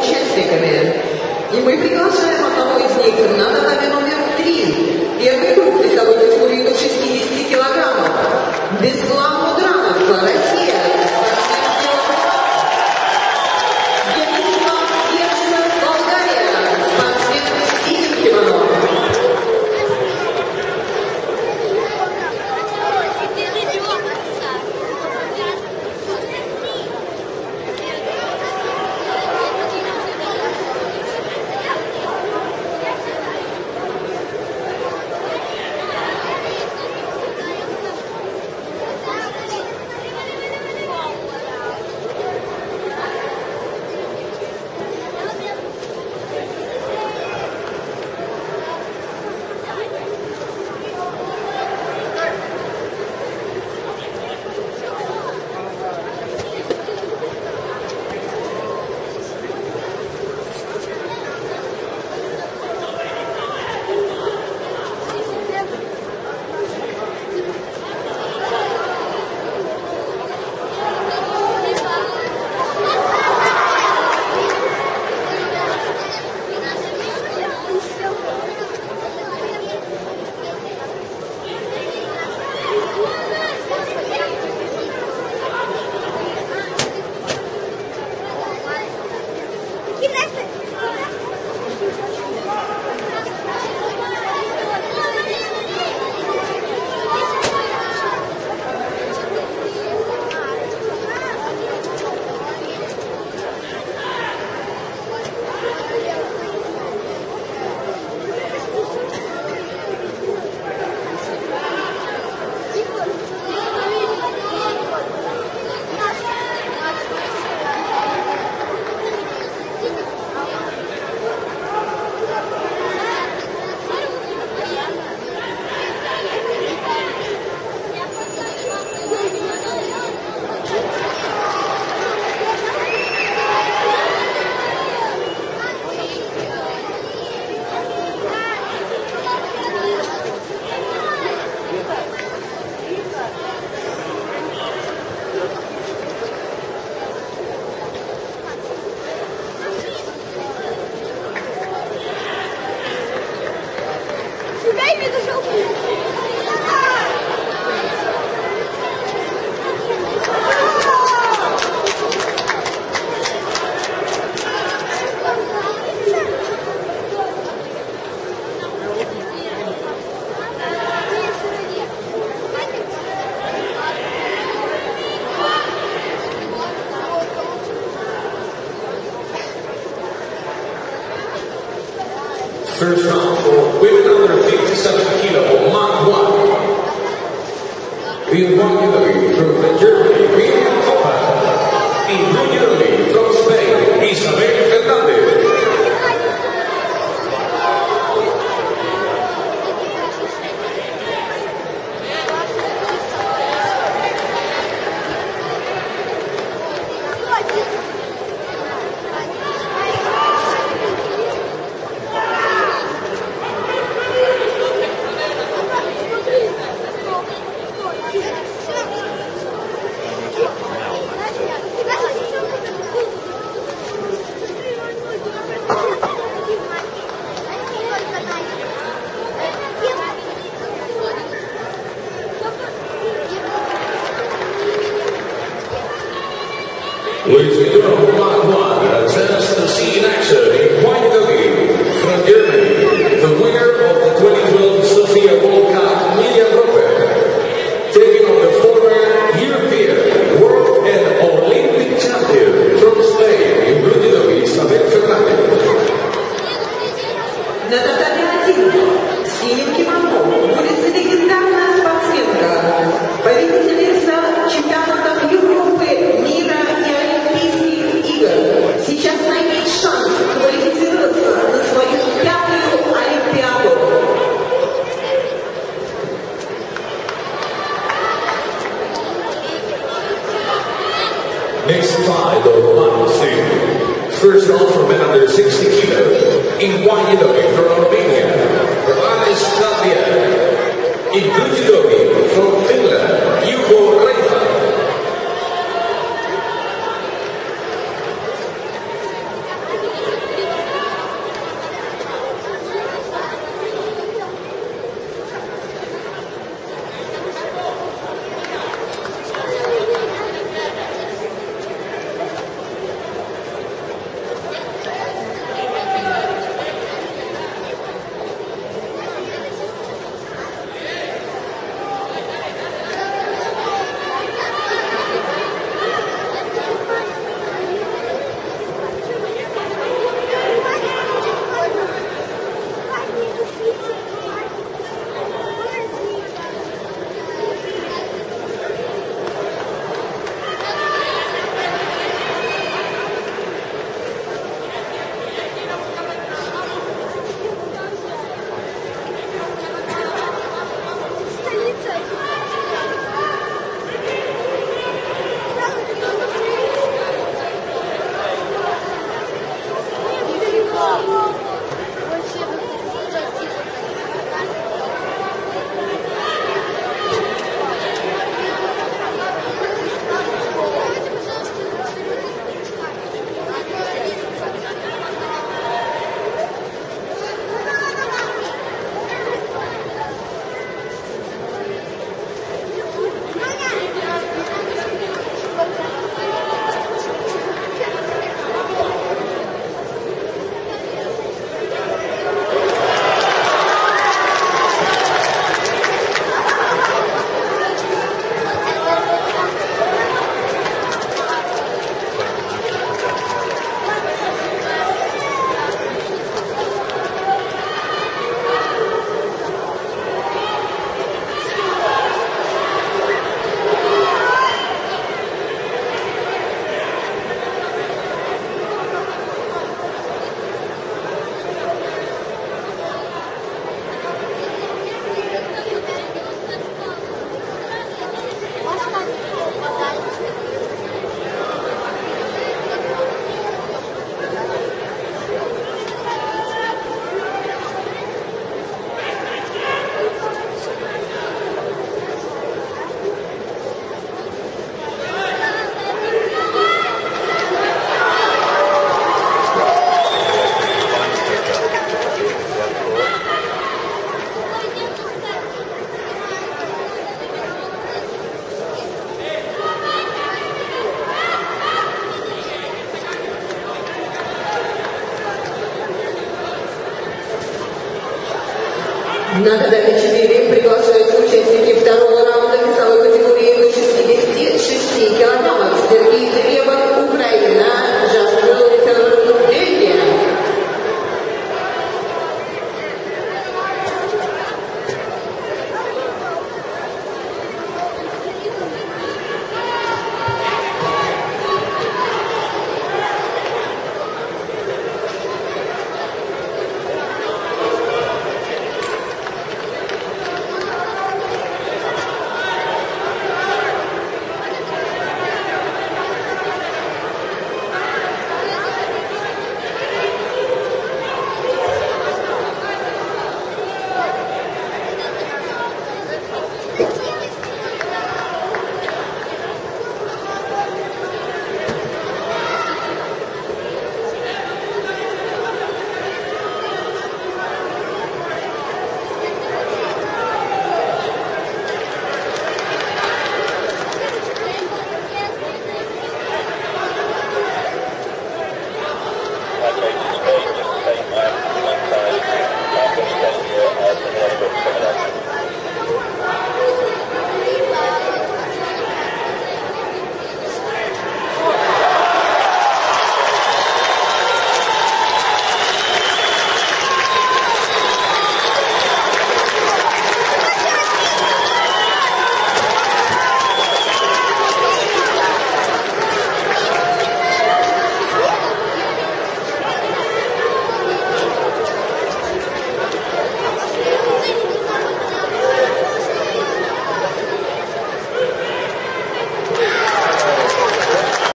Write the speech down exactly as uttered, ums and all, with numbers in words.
участниками. И мы приглашаем одного из них на татами номер три. Первый круг весовой категории до шестидесяти килограммов. Beslan, MUDRANOV, Россия. Yanislav, GERCHEV, Болгария. Спортсмен Чelyabinsk. First round for women under fifty-seven kilo, Mark one. In one Italy from Germany, William Coppa. In two Italy from Spain, Isabel Fernandez. Ladies and gentlemen, Mark one, a chance to see in action in white bogey from Germany, the winner of the twenty twelve Sofia World Cup, Judo Rope, taking on the former European, World and Olympic champion from Spain, in Judo, Isabel Fernandez. На татами один в синем кимоно борется легендарная спортсменка, победительница чемпионатов Европы, мира и Олимпийских игр. Сейчас она имеет шанс квалифицироваться на свою пятую Олимпиаду. Next fight of one two. First round for men under sixty kilo. In one Judogi from Romania, Yanislav. In two Judogi from Finland, Yuko Reifa. На КД-четыре приглашаются участники второго раунда весовой категории до шестидесяти шести килограммов. Сергей Требов, Украина, Жасмин, Бельгия. Take my one side, after ten years, I was